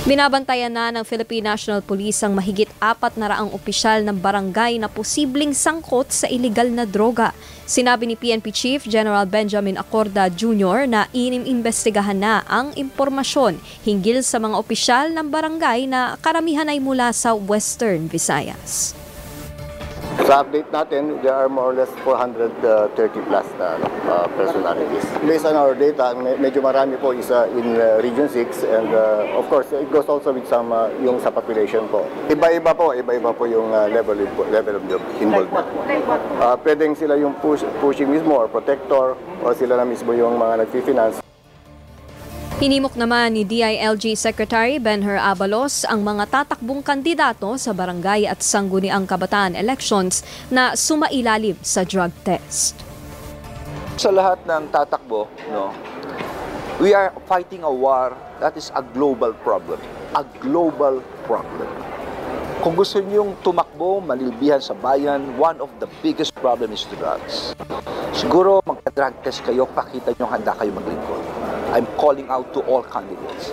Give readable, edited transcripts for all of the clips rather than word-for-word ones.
Binabantayan na ng Philippine National Police ang mahigit 400 opisyal ng barangay na posibleng sangkot sa iligal na droga. Sinabi ni PNP Chief General Benjamin Acorda Jr. na inimbestigahan na ang impormasyon hinggil sa mga opisyal ng barangay na karamihan ay mula sa Western Visayas. Sa update natin, there are more or less 430 plus na personalities. Based on our data, medyo marami po is in Region 6 and of course, it goes also with some yung sa population po. Iba-iba po yung level of involvement. Pwedeng sila yung pushing mismo or protector or sila na mismo yung mga nag-finance. Hinimok naman ni DILG Secretary Benher Abalos ang mga tatakbong kandidato sa barangay at sangguniang kabataan elections na sumailalim sa drug test. Sa lahat ng tatakbo, we are fighting a war that is a global problem. A global problem. Kung gusto niyong tumakbo, manilbihan sa bayan, one of the biggest problem is the drugs. Siguro magka-drug test kayo, pakita niyo handa kayo maglingkod. I'm calling out to all candidates.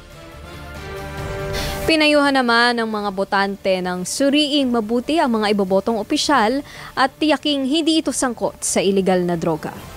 Pinayuhan naman ng mga botante ng suriing mabuti ang mga ibobotong opisyal at tiyaking hindi ito sangkot sa iligal na droga.